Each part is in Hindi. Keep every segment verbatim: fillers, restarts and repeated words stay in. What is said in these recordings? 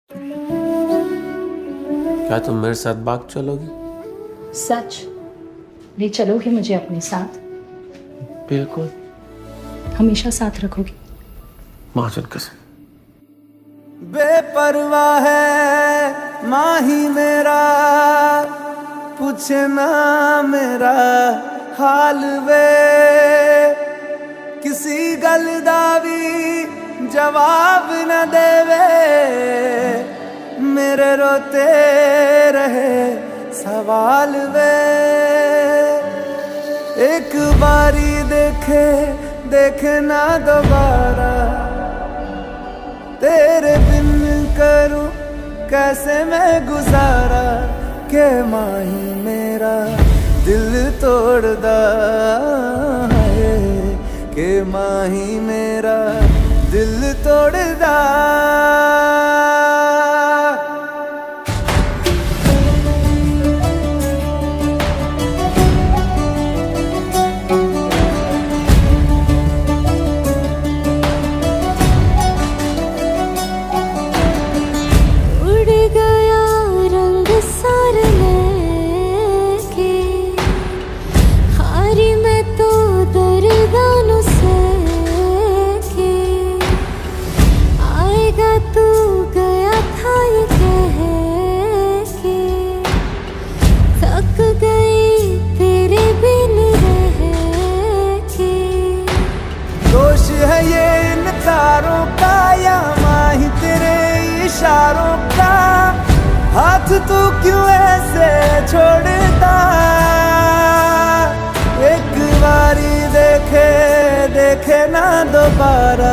क्या तुम मेरे साथ बाग चलोगी? सच ले चलोगे मुझे अपने साथ? बिल्कुल। हमेशा साथ रखोगी? माँ-चोद कसम। बेपरवाह है माही मेरा, पूछे ना मेरा हाल वे, किसी गल दा भी जवाब न देवे, मेरे रोते रहे सवाल वे। एक बारी देखे देखे ना दोबारा, तेरे बिन करूं कैसे मैं गुजारा, के माही मेरा दिल तोड़दा है, के माही मेरा दिल तोड़दा। है ये इन तारों का या माही तेरे इशारों का, हाथ तू क्यों ऐसे छोड़ता, एक बारी देखे देखे ना दोबारा,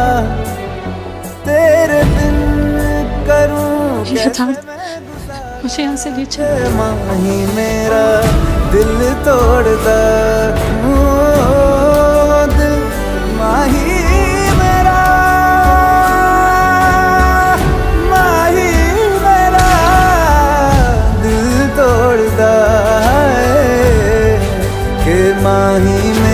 तेरे बिन करूं कैसे मुझे यहाँ से ले चलो। माही मेरा दिल तोड़दा, दिल माही मेरा, माही मेरा दिल तोड़दा है, के माही